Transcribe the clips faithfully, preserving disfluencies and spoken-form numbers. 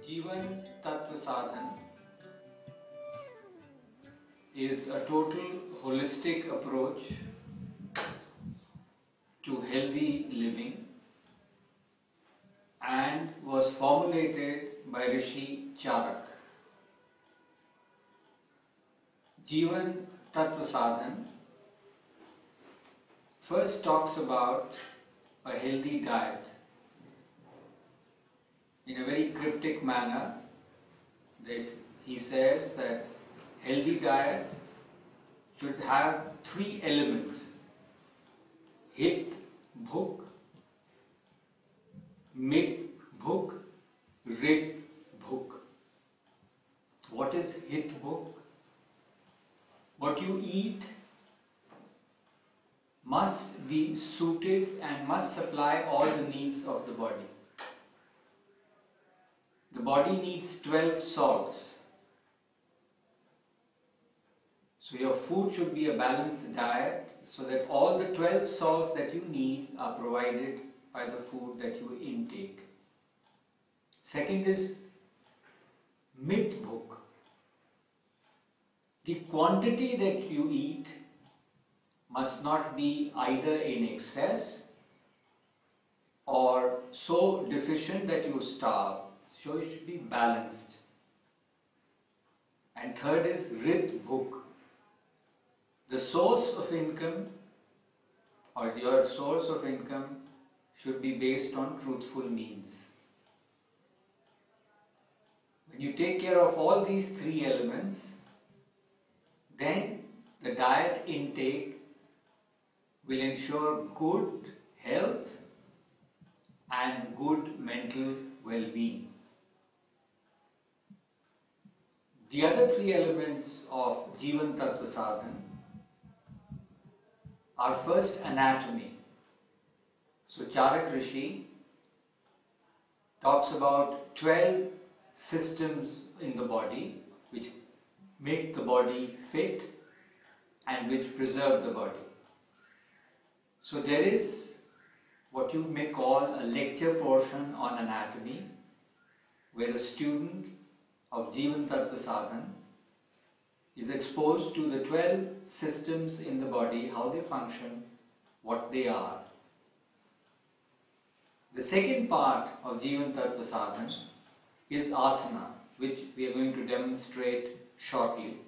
Jeevana Tatva Sadhana is a total holistic approach to healthy living and was formulated by Rishi Charak. Jeevana Tatva Sadhana first talks about a healthy diet in a very cryptic manner. This, he says that healthy diet should have three elements: hit, bhuk, mit, bhuk, rit, bhuk. What is hit, bhuk? What you eat must be suited and must supply all the needs of the body. The body needs twelve salts. So your food should be a balanced diet so that all the twelve salts that you need are provided by the food that you intake. Second is mit bhuk. The quantity that you eat must not be either in excess or so deficient that you starve. So it should be balanced. And third is rit bhuk. The source of income or your source of income should be based on truthful means. When you take care of all these three elements, then the diet intake will ensure good health and good mental well-being. The other three elements of Jeevana Tatva Sadhana are first anatomy. So Charak Rishi talks about twelve systems in the body which make the body fit and which preserve the body. So there is what you may call a lecture portion on anatomy, where a student of Jeevana Tatva Sadhana is exposed to the twelve systems in the body, how they function, what they are. The second part of Jeevana Tatva Sadhana is asana, which we are going to demonstrate shortly.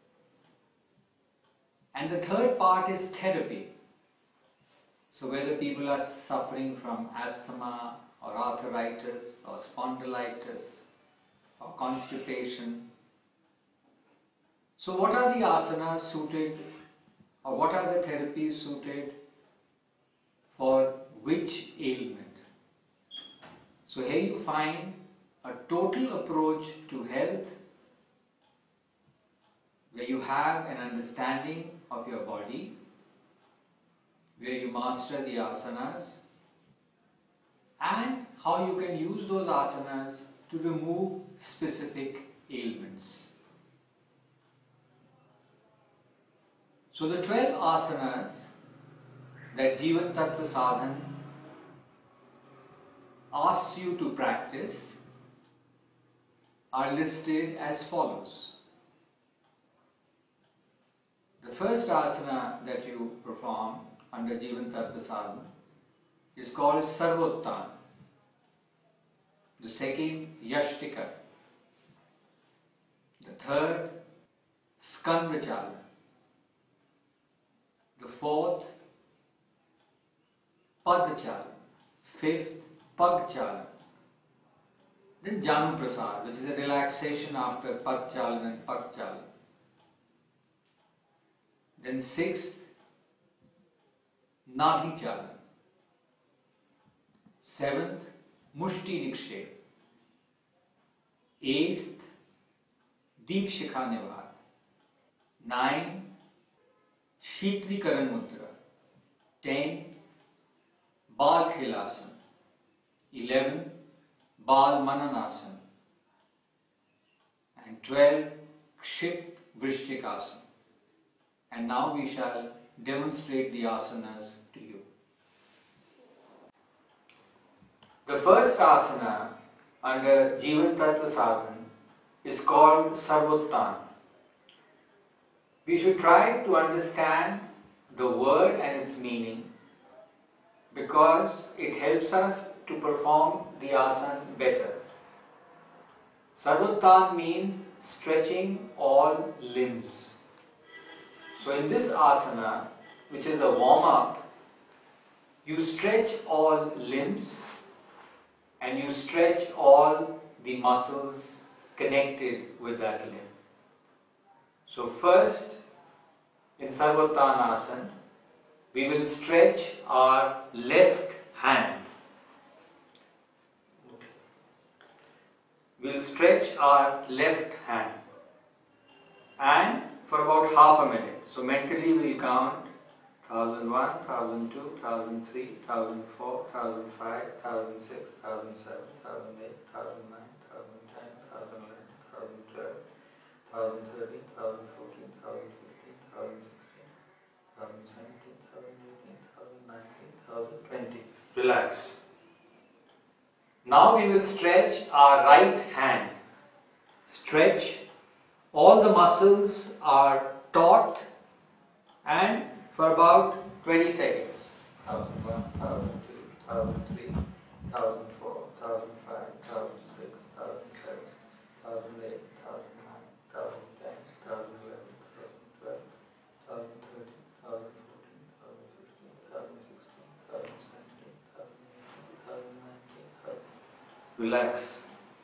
And the third part is therapy. So whether people are suffering from asthma or arthritis or spondylitis or constipation. So what are the asanas suited, or what are the therapies suited for which ailment? So here you find a total approach to health where you have an understanding of your body, where you master the asanas and how you can use those asanas to remove specific ailments. So the twelve asanas that Jeevana Tatva Sadhana asks you to practice are listed as follows. The first asana that you perform under Jeevana Tatva Sadhana is called Sarvottan. The second, Yashtika. The third, Skandachala. The fourth, Padchala. Fifth, Pagchala. Then Janu Prasad, which is a relaxation after Padchala and Pagchala. Then sixth, Nadhi Chala. Seventh, Mushti Nikshep. Eighth, Deep Shikha Nivad. Nine, Shitli Karan Mudra. Ten, Bal Khilasana. Eleven, Bal Mananasana. And twelve, Kshipt Vrishchikasana. And now we shall demonstrate the asanas to you. The first asana under Jeevana Tatva Sadhana is called Sarvottan. We should try to understand the word and its meaning because it helps us to perform the asana better. Sarvottan means stretching all limbs. So in this asana, which is a warm-up, you stretch all limbs and you stretch all the muscles connected with that limb. So first, in Sarvottanasana, we will stretch our left hand. We will stretch our left hand and for about half a minute. So mentally we will count one thousand one, one thousand two, one thousand three, one thousand four, one thousand five, one thousand six, one thousand seven, one thousand eight, one thousand nine, one thousand ten, one thousand eleven, one thousand twelve, one thousand thirteen, one thousand fourteen, one thousand fifteen, one thousand sixteen, one thousand seventeen, one thousand eighteen, one thousand nineteen, one thousand twenty. Relax. Now we will stretch our right hand. Stretch. All the muscles are taut and for about twenty seconds. one thousand one, one thousand two, one thousand three, one thousand four, one thousand five, one thousand six, one thousand seven, one thousand eight, one thousand nine, one thousand ten, one thousand eleven, one thousand twelve, one thousand thirteen, one thousand fourteen, one thousand fifteen, one thousand sixteen, one thousand seventeen, one thousand eighteen, one thousand nineteen, one thousand. Relax.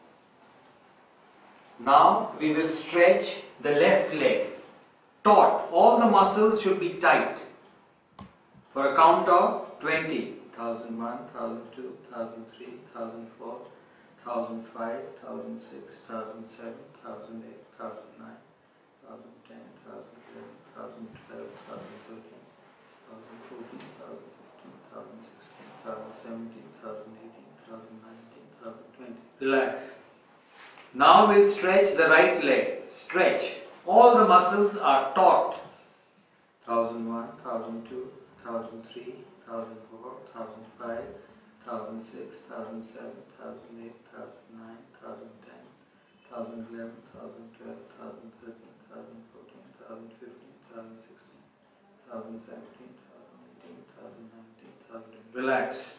Now we will stretch the left leg. Taut. All the muscles should be tight. For a count of twenty. one thousand one, one thousand two, one thousand three, one thousand four, one thousand five, one thousand six, one thousand seven, one thousand eight, one thousand nine, one thousand ten, one thousand eleven, one thousand twelve, one thousand thirteen, one thousand fourteen, one thousand fifteen, one thousand sixteen, one thousand seventeen, one thousand eighteen, one thousand nineteen, one thousand twenty. Relax. Now we'll stretch the right leg. Stretch. All the muscles are taut. one thousand one, one thousand two, one thousand three, one thousand four, one thousand five, one thousand six, one thousand seven, one thousand eight, one thousand nine, one thousand ten, one thousand eleven, one thousand twelve, one thousand thirteen, one thousand fourteen, one thousand fifteen, one thousand sixteen, one thousand seventeen, one thousand eighteen, one thousand nineteen, one thousand twenty. Relax.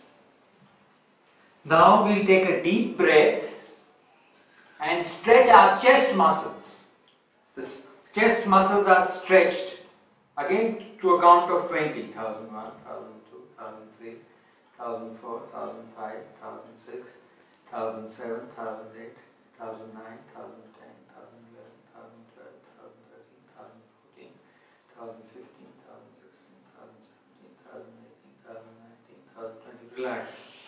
Now we'll take a deep breath and stretch our chest muscles. The chest muscles are stretched again to a count of twenty. one thousand one, one thousand two, one thousand three, one thousand four, one thousand five, one thousand six, one thousand seven, one thousand eight, one thousand nine, one thousand ten, one thousand eleven, one thousand twelve, one thousand thirteen, one thousand fourteen, one thousand fifteen, one thousand sixteen, one thousand seventeen, one thousand eighteen, one thousand nineteen, one thousand twenty. Relax.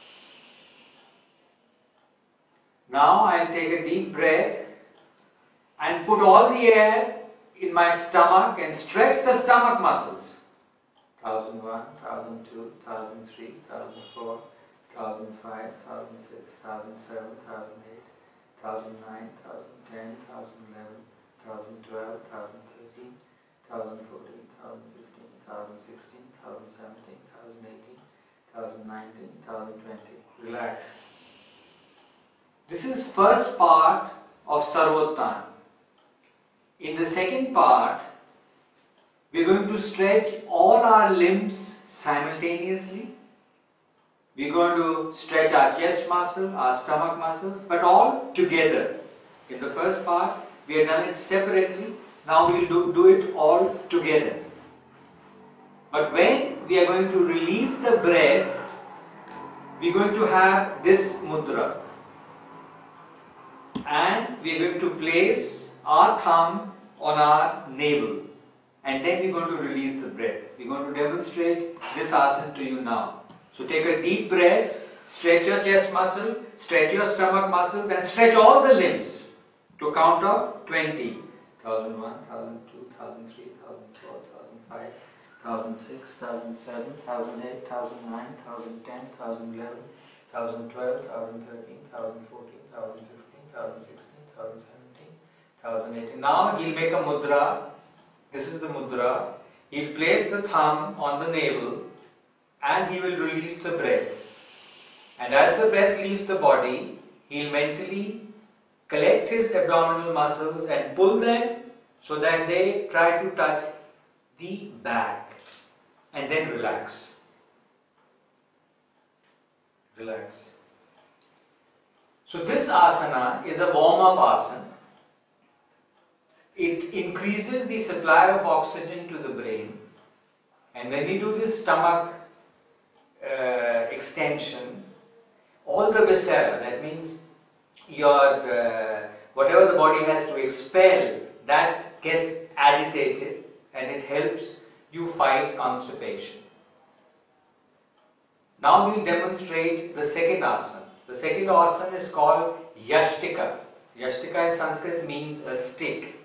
Now I'll take a deep breath and put all the air in my stomach and stretch the stomach muscles. one thousand one, one thousand two, one thousand three, one thousand four, one thousand five, one thousand six, one thousand seven, one thousand eight, one thousand nine, one thousand ten, one thousand eleven, one thousand twelve, one thousand thirteen, one thousand fourteen, one thousand fifteen, one thousand sixteen, one thousand seventeen, one thousand eighteen, one thousand nineteen, one thousand twenty. Relax. This is first part of Sarvottan. In the second part, we are going to stretch all our limbs simultaneously. We are going to stretch our chest muscle, our stomach muscles, but all together. In the first part, we have done it separately. Now we will do, do it all together. But when we are going to release the breath, we are going to have this mudra. And we are going to place our thumb on our navel and then we are going to release the breath. We are going to demonstrate this asana to you now. So take a deep breath, stretch your chest muscle, stretch your stomach muscles and stretch all the limbs to a count of twenty. one thousand one, one thousand two, one thousand three, one thousand four, one thousand five, one thousand six, one thousand seven, one thousand eight, one thousand nine, one thousand ten, one thousand eleven, one thousand twelve, one thousand thirteen, one thousand fourteen, one thousand fifteen, one thousand sixteen, one thousand seventeen, one thousand eighteen. Now he'll make a mudra. This is the mudra. He'll place the thumb on the navel and he will release the breath. And as the breath leaves the body, he'll mentally collect his abdominal muscles and pull them so that they try to touch the back, and then relax. Relax. So this asana is a warm-up asana. It increases the supply of oxygen to the brain, and when we do this stomach uh, extension, all the viscera, that means your uh, whatever the body has to expel, that gets agitated and it helps you fight constipation. Now we'll demonstrate the second asana. The second asana is called Yashtika. Yashtika in Sanskrit means a stick.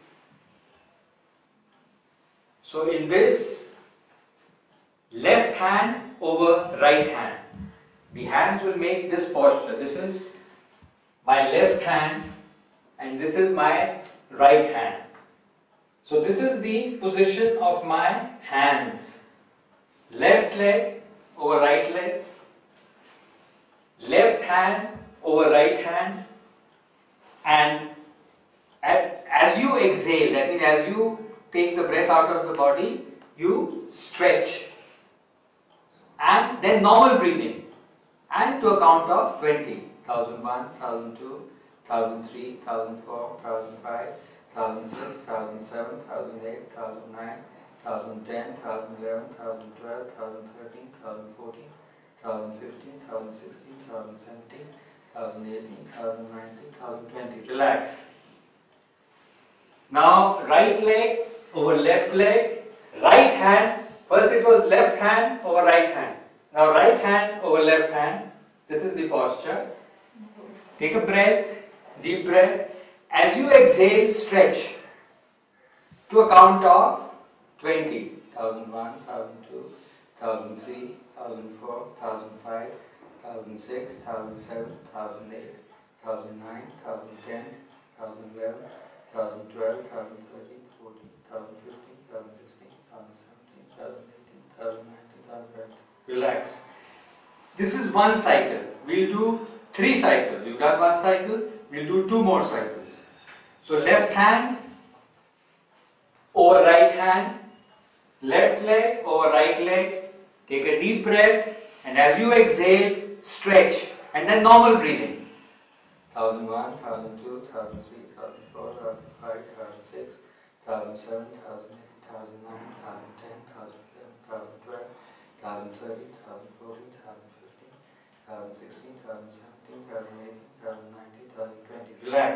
So in this, left hand over right hand. The hands will make this posture. This is my left hand and this is my right hand. So this is the position of my hands. Left leg over right leg. Left hand over right hand. And as you exhale, that means as you take the breath out of the body, you stretch. And then normal breathing. And to a count of twenty. one thousand one, one thousand two, one thousand three, one thousand four, one thousand five, one thousand six, one thousand seven, one thousand eight, one thousand nine, one thousand ten, one thousand eleven, one thousand twelve, one thousand thirteen, one thousand fourteen, one thousand fifteen, one thousand sixteen, one thousand seventeen, one thousand eighteen, one thousand nineteen, one thousand twenty. Relax. Now right leg over left leg, right hand. First it was left hand over right hand. Now right hand over left hand. This is the posture. Take a breath, deep breath. As you exhale, stretch to a count of twenty. one thousand one, one thousand two, one thousand three, one thousand four, one thousand five, one thousand six, one thousand seven, one thousand eight, one thousand nine, one thousand ten, one thousand eleven, one thousand twelve, one thousand thirteen, fourteen, one thousand fifteen, one thousand sixteen, one thousand seventeen, one thousand eighteen, one thousand nineteen, one thousand twenty. Relax. This is one cycle. We'll do three cycles. We've done one cycle. We'll do two more cycles. So left hand over right hand, left leg over right leg. Take a deep breath, and as you exhale, stretch, and then normal breathing. one thousand one, one thousand two, one thousand three, one thousand four, one thousand five, one thousand six, one thousand seven, one thousand eight, one thousand nine, one thousand ten, one thousand eleven, one thousand twelve, one thousand thirteen, one thousand fourteen, one thousand fifteen, one thousand sixteen, one thousand seventeen, one thousand eighteen, one thousand nineteen, one thousand twenty. Relax.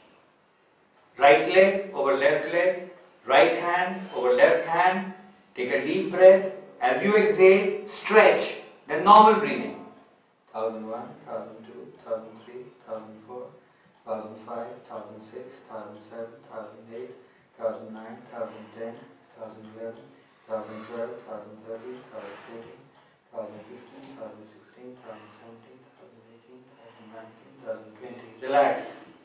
Right leg over left leg, right hand over left hand. Take a deep breath. As you exhale, stretch. Then normal breathing. one thousand one, one thousand two, one thousand three, one thousand four, one thousand five, one thousand six, one thousand seven, one thousand eight, one thousand nine, one thousand ten, one thousand eleven, one thousand twelve, one thousand thirteen, one thousand fourteen, one thousand fifteen, one thousand sixteen, one thousand seventeen, one thousand eighteen, one thousand nineteen, one thousand twenty. Relax.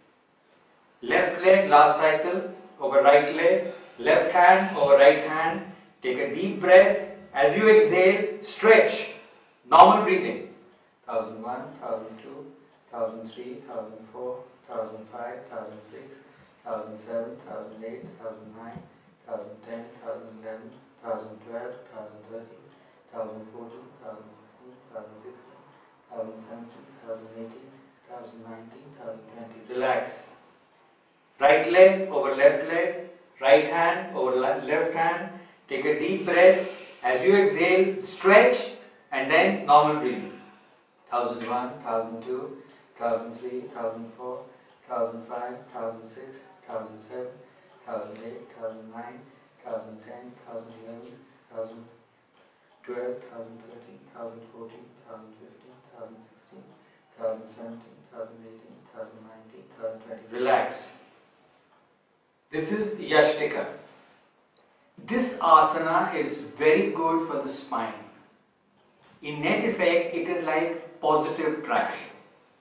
Left leg, last cycle, over right leg. Left hand over right hand. Take a deep breath. As you exhale, stretch. Normal breathing. one thousand one, one thousand two, one thousand three, one thousand four, one thousand five, one thousand six, one thousand seven, one thousand eight, one thousand nine, one thousand ten, one thousand eleven, one thousand twelve, one thousand thirteen, one thousand fourteen, one thousand fifteen, one thousand sixteen, one thousand seventeen, one thousand eighteen, one thousand nineteen, one thousand twenty. Relax. Right leg over left leg, right hand over left hand. Take a deep breath. As you exhale, stretch, and then normal breathing. one thousand one, one thousand two, one thousand three, one thousand four, one thousand five, one thousand six, one thousand seven, one thousand eight, one thousand nine, one thousand ten, one thousand eleven, one thousand twelve, one thousand thirteen, one thousand fourteen, one thousand fifteen, one thousand sixteen, one thousand seventeen, one thousand eighteen, one thousand nineteen, one thousand twenty. Relax. This is Yashtika. This asana is very good for the spine. In net effect, it is like positive traction.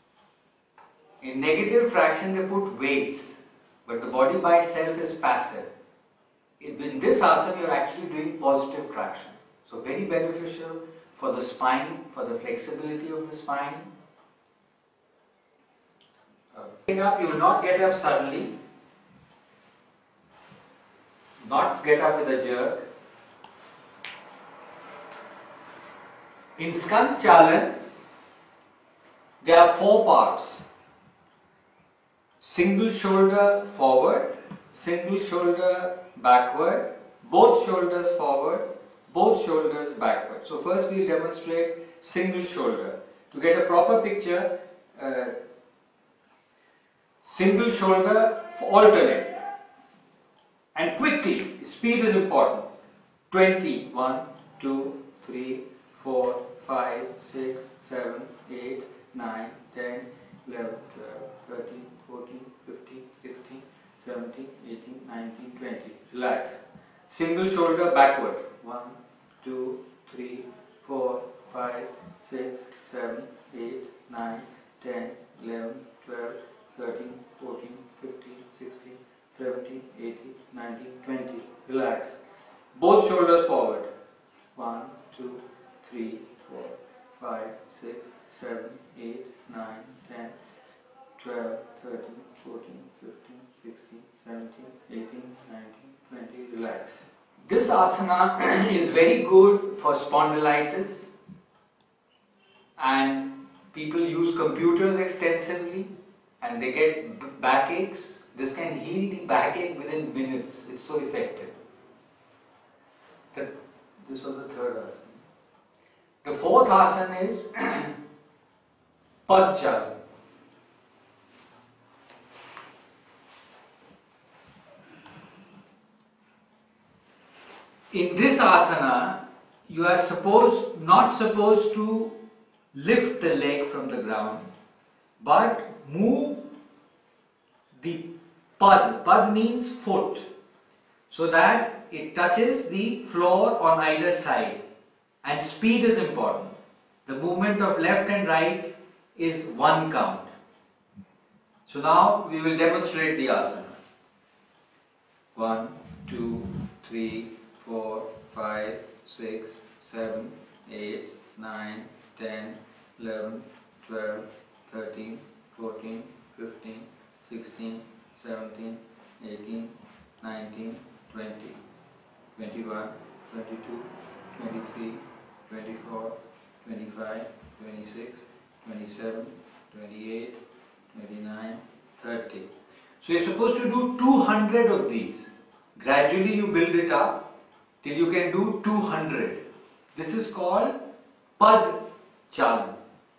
In negative traction, they put weights, but the body by itself is passive. In this asana, you are actually doing positive traction. So very beneficial for the spine, for the flexibility of the spine. Getting up, you will not get up suddenly, not get up with a jerk. In Skand Chalan, there are four parts. Single shoulder forward, single shoulder backward, both shoulders forward, both shoulders backward. So first we will demonstrate single shoulder. To get a proper picture, uh, single shoulder alternate and quickly. Speed is important. twenty, one, two, three, four, five, six, seven, eight, nine, ten, eleven, twelve, thirteen, fourteen, fifteen, sixteen, seventeen, eighteen, nineteen, twenty. Relax. Single shoulder backward. one, two, three, four, five, six, seven, eight, nine, ten, eleven, twelve, thirteen, fourteen, fifteen, sixteen, seventeen, eighteen, nineteen, twenty. Relax. Both shoulders forward. one, two, three, four, five, six, seven, eight, nine, ten, twelve, thirteen, fourteen, fifteen, sixteen, seventeen, eighteen, nineteen, twenty. Relax. This asana is very good for spondylitis, and people use computers extensively and they get backaches. This can heal the backache within minutes. It's so effective. The, this was the third asana. The fourth asana is Padchalan. In this asana, you are supposed not supposed to lift the leg from the ground, but move the pad. Pad means foot, so that it touches the floor on either side. And speed is important. The movement of left and right is one count. So now we will demonstrate the asana. One, two, three, four, five, six, seven, eight, nine, ten, eleven, twelve, thirteen, fourteen, fifteen, sixteen, seventeen, eighteen, nineteen, twenty, twenty-one, twenty-two, twenty-three, twenty-four, twenty-five, twenty-six, twenty-seven, twenty-eight, twenty-nine, thirty. So you're supposed to do two hundred of these. Gradually you build it up till you can do two hundred. This is called Pad Chalan.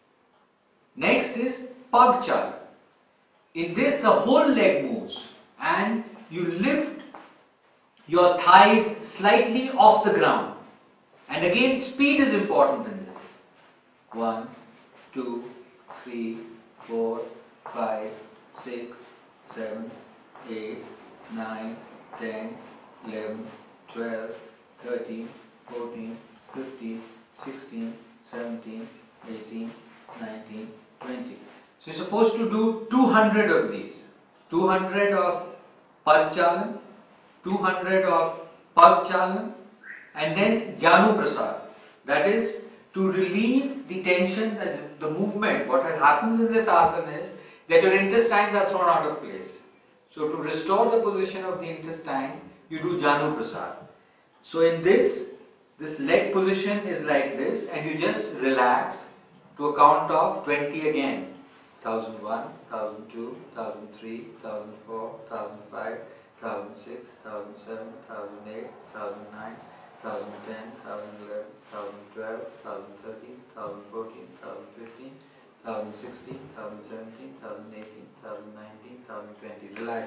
Next is Pag Chalan. In this the whole leg moves and you lift your thighs slightly off the ground. And again speed is important in this. one, two, three, four, five, six, seven, eight, nine, ten, eleven, twelve, thirteen, fourteen, fifteen, sixteen, seventeen, eighteen, nineteen, twenty. So you're supposed to do two hundred of these. two hundred of Pad Chalan, two hundred of Pag Chalan, and then Janu Prasad. That is to relieve the tension, that the movement. What happens in this asana is that your intestines are thrown out of place. So to restore the position of the intestine, you do Janu Prasad. So in this, this leg position is like this, and you just relax to a count of twenty again. one thousand one, one thousand two, one thousand three, one thousand four, one thousand five, one thousand six, one thousand seven, one thousand eight, one thousand nine, one thousand ten, one thousand eleven, one thousand twelve, one thousand thirteen, one thousand fourteen, one thousand fifteen, one thousand sixteen, one thousand seventeen, one thousand eighteen, one thousand nineteen, one thousand twenty. Relax.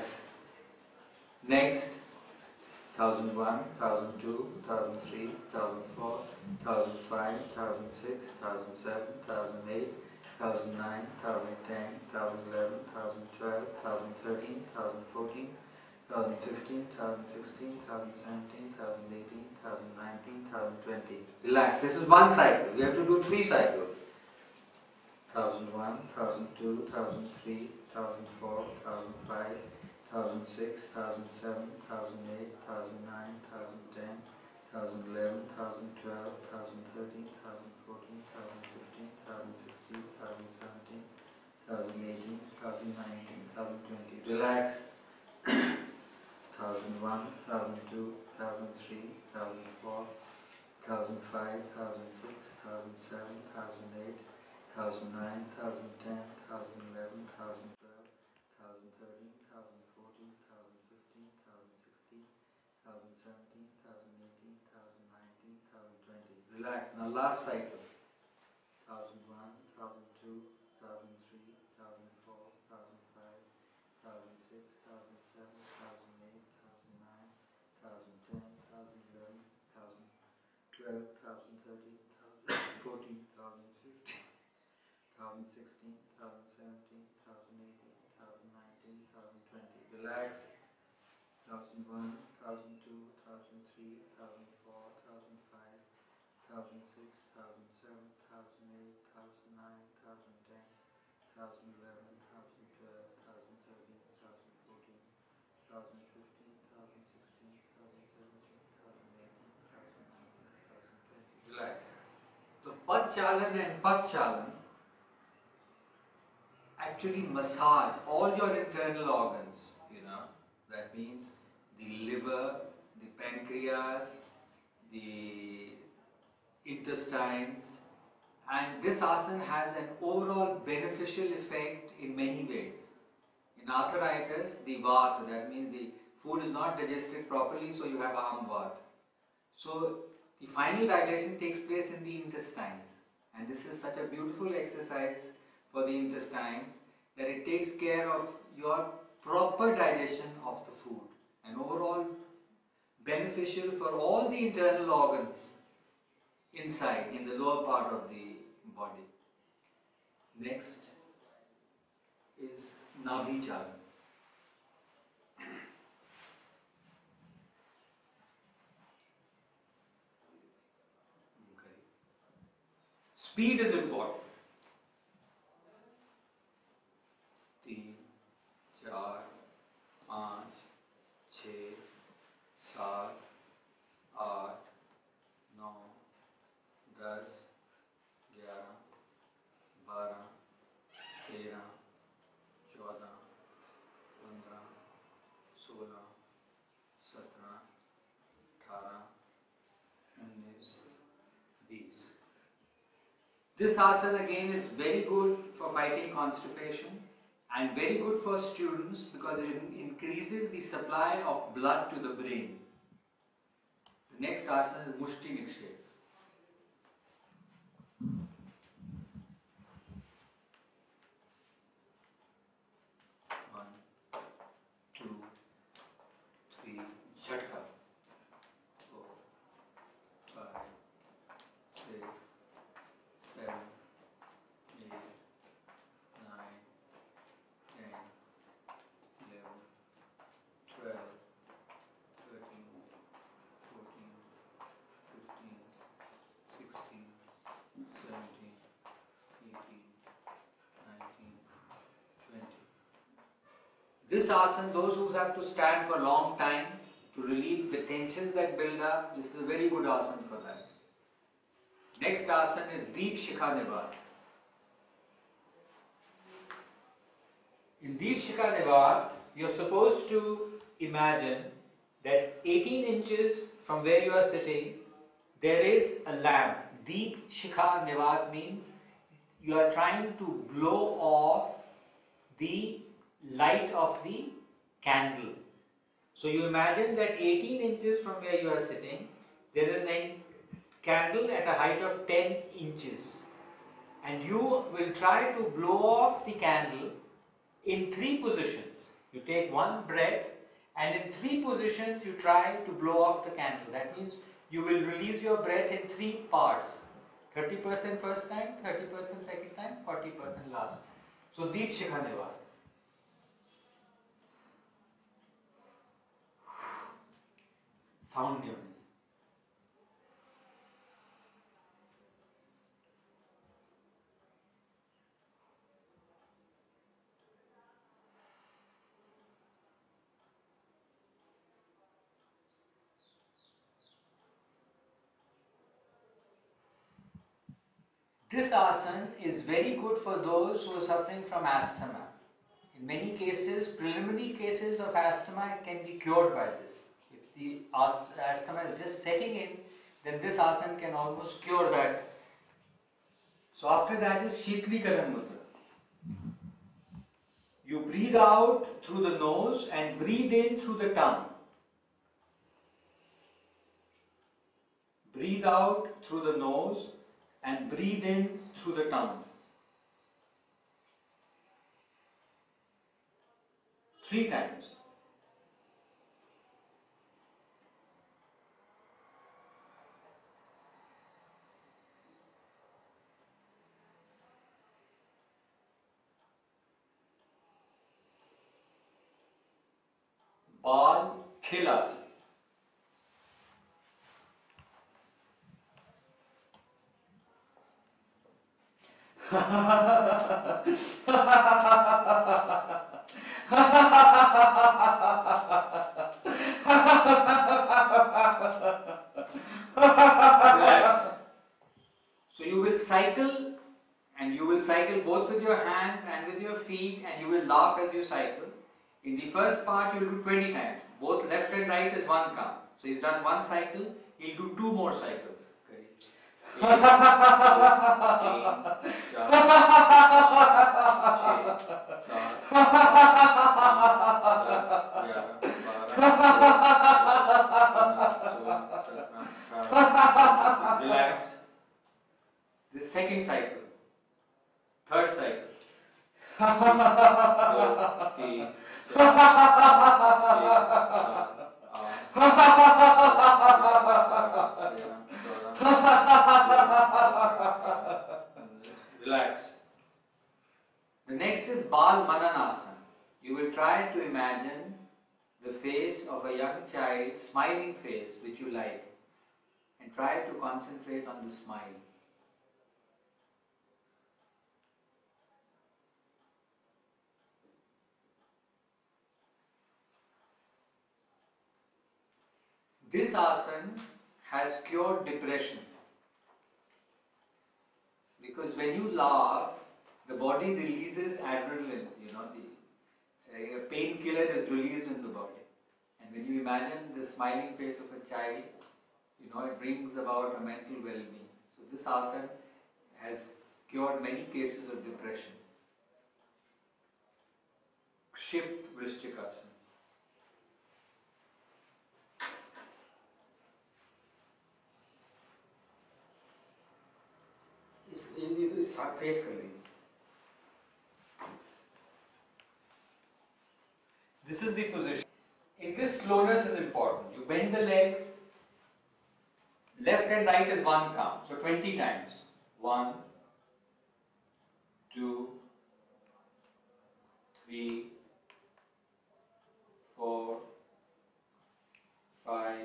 Next, one thousand one, one thousand two, one thousand three, one thousand four, one thousand five, one thousand six, one thousand seven, one thousand eight, one thousand nine, one thousand ten, one thousand eleven, one thousand twelve, one thousand thirteen, one thousand fourteen, one thousand fifteen, one thousand sixteen, one thousand seventeen, one thousand eighteen, one thousand nineteen, one thousand twenty. Relax. This is one cycle. We have to do three cycles. one thousand one, one thousand two, one thousand three, one thousand four, one thousand five, one thousand six, one thousand seven, one thousand eight, one thousand nine, one thousand ten, one thousand eleven, one thousand twelve, one thousand thirteen, one thousand fourteen, one thousand fifteen, one thousand sixteen, one thousand seventeen, one thousand eighteen, one thousand nineteen, thousand twenty. Relax. Thousand one, thousand two, thousand three, thousand four, thousand five, thousand six, thousand seven, thousand eight, thousand nine, thousand ten, thousand eleven, thousand twelve, thousand thirteen, thousand fourteen, thousand fifteen, thousand sixteen, thousand seventeen, thousand eighteen, thousand nineteen, thousand twenty. Relax. Now last cycle. Thousand one, thousand two, thousand three, thousand four, thousand five, thousand six, thousand seven, thousand eight, thousand nine, thousand ten, thousand eleven, thousand twelve, thousand thirteen, thousand fourteen, thousand fifteen, thousand sixteen, thousand seventeen, thousand eighteen, thousand nineteen, thousand twenty. Relax. Thousand one, thousand two, thousand three, thousand four, thousand five, thousand six, thousand seven, thousand eight, thousand nine, thousand ten, thousand eleven, thousand twelve, thousand thirteen, thousand fourteen, thousand fifteen, thousand sixteen, thousand seventeen, thousand eighteen, thousand nineteen, thousand twenty. Relax. So Pachalan and Pachalan actually massage all your internal organs, you know. That means the liver, the pancreas, the intestines, and this asana has an overall beneficial effect in many ways. In arthritis, the vata, that means the food is not digested properly, so you have arm vata. So the final digestion takes place in the intestines, and this is such a beautiful exercise for the intestines that it takes care of your proper digestion of the food and overall beneficial for all the internal organs inside in the lower part of the body. Next is Nabhi Chalan. Okay. Speed is important. तीन, चार, पाँच, छः, सात, आठ, नौ, दस, ग्यारह, बारह, तेरह, चौदह, पंद्रह, सोलह, सत्रह, अठारह, उन्नीस, बीस. This asana again is very good for fighting constipation and very good for students because it increases the supply of blood to the brain. The next asana is Mushti Nikshep. One, two, three, Jhatka. Four, five, six, seven, eight, nine, ten, eleven, twelve, thirteen, fourteen, fifteen, sixteen, seventeen, eighteen, nineteen, twenty. This asana, those who have to stand for a long time to relieve the tensions that build up, this is a very good asana for that. Next asana is Deep Shikha Nivat. In Deep Shikha Nivat, you're supposed to imagine that eighteen inches from where you are sitting, there is a lamp. Deep Shikha Nivat means you are trying to blow off the light of the candle. So you imagine that eighteen inches from where you are sitting, there is a candle at a height of ten inches, and you will try to blow off the candle in three positions. You take one breath and in three positions you try to blow off the candle. That means you will release your breath in three parts. thirty percent first time, thirty percent second time, forty percent last. So Deep Shikha Nivat. Sound unit. This asana is very good for those who are suffering from asthma. In In many cases, preliminary cases of asthma can be cured by this. If the asthma is just setting in, then this asana can almost cure that. So after that is Shithlikaran Mudra. You breathe out through the nose and breathe in through the tongue. Breathe out through the nose and breathe in through the tongue. Three times. Bal Khilasana. Relax. So you will cycle, and you will cycle both with your hands and with your feet, and you will laugh as you cycle. In the first part, you will do twenty times. Both left and right is one count. So he's done one cycle, he'll do two more cycles. Relax. The second cycle. Third cycle. Relax. The next is Bal Mananasana. You will try to imagine the face of a young child, smiling face which you like, and try to concentrate on the smile. This asana has cured depression, because when you laugh, the body releases adrenaline, you know, the a painkiller is released in the body. And when you imagine the smiling face of a child, you know, it brings about a mental well-being. So this asana has cured many cases of depression. Kshipt Vrishchikasana. ये तो face कर लेंगे. This is the position. In this, slowness is important. You bend the legs. Left and right is one count. So twenty times. One, two, three, four, five,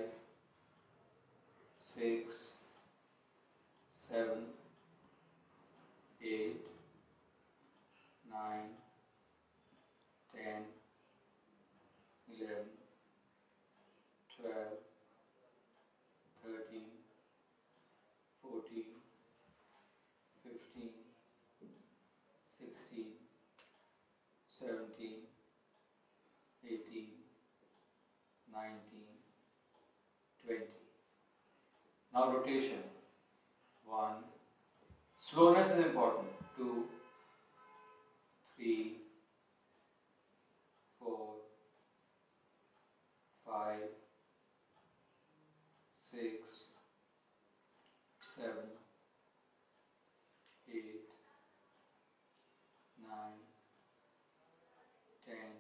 six, seven, eight, nine, ten, eleven, twelve, thirteen, fourteen, fifteen, sixteen, seventeen, eighteen, nineteen, twenty. Now rotation. One. Slowness is important. Two, three, four, five, six, seven, eight, nine, ten,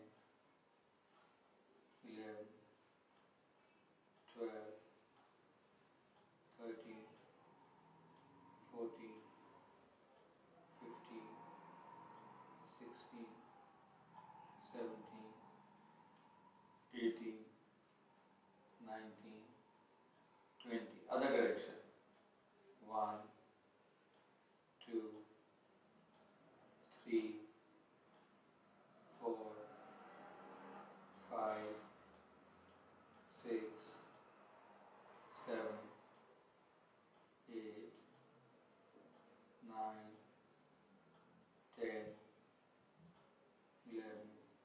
eleven, twelve, thirteen, fourteen, fifteen, sixteen, seventeen, eighteen, nineteen, twenty. Other direction. One, two, three, four, five, six, seven, eight, nine, ten, eleven,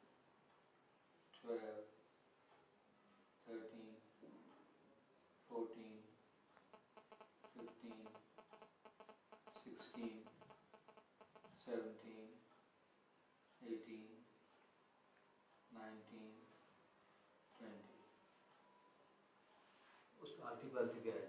possible to get.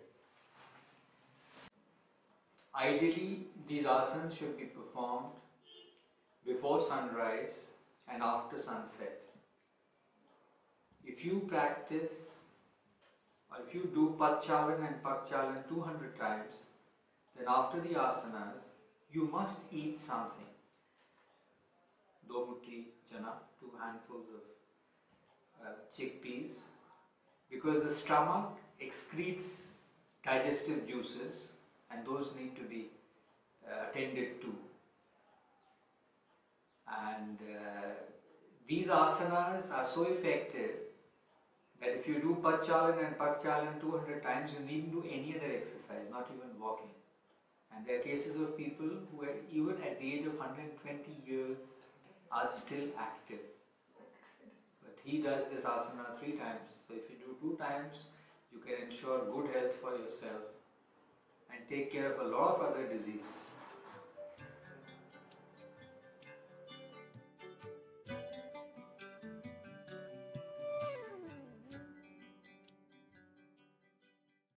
Ideally, these asanas should be performed before sunrise and after sunset. If you practice, or if you do Pachalan and Pakchalan two hundred times, then after the asanas, you must eat something. Domuti chana, two handfuls of uh, chickpeas, because the stomach excretes digestive juices and those need to be uh, attended to. And uh, these asanas are so effective that if you do Pachalan and Pakchalan two hundred times, you needn't do any other exercise, not even walking. And there are cases of people who are even at the age of one hundred twenty years are still active. But he does this asana three times. So if you do two times, you can ensure good health for yourself and take care of a lot of other diseases.